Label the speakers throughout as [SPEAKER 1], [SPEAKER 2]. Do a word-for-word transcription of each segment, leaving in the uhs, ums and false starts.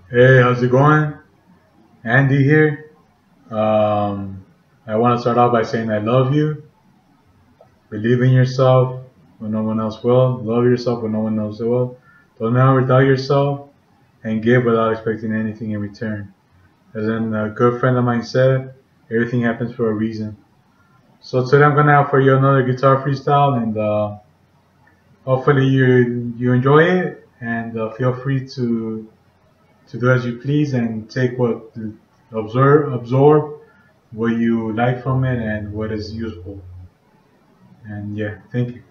[SPEAKER 1] Hey, how's it going? Andy here. Um, I want to start off by saying I love you. Believe in yourself when no one else will. Love yourself when no one else will. Don't ever doubt yourself and give without expecting anything in return. As in a good friend of mine said, everything happens for a reason. So today I'm gonna offer you another guitar freestyle, and uh, hopefully you you enjoy it. And uh, feel free to to do as you please and take what observe absorb what you like from it and what is useful. And yeah, thank you.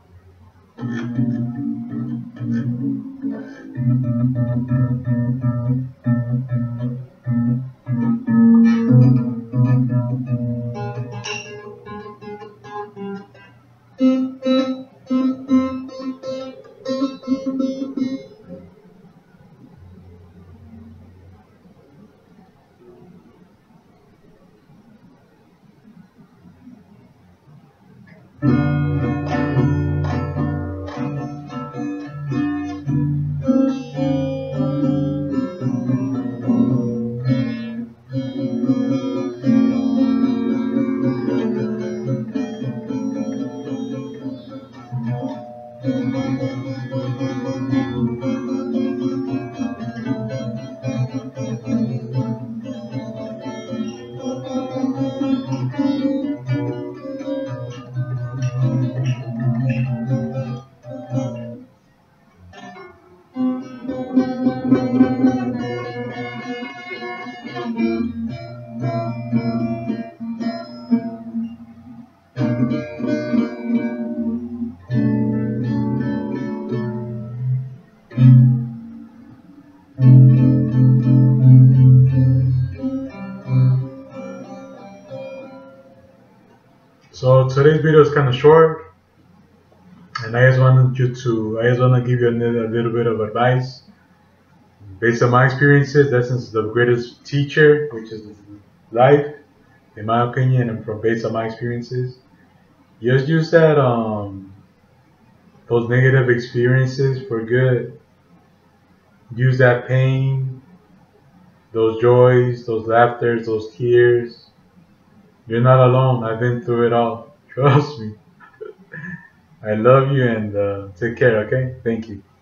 [SPEAKER 1] So today's video is kind of short, and I just wanted you to, I just want to give you a little, a little bit of advice based on my experiences. That's the greatest teacher, which is life, in my opinion, and from based on my experiences. Just use that um those negative experiences for good. Use that pain, those joys, those laughters, those tears. You're not alone. I've been through it all. Trust me. I love you and uh, take care, okay? Thank you.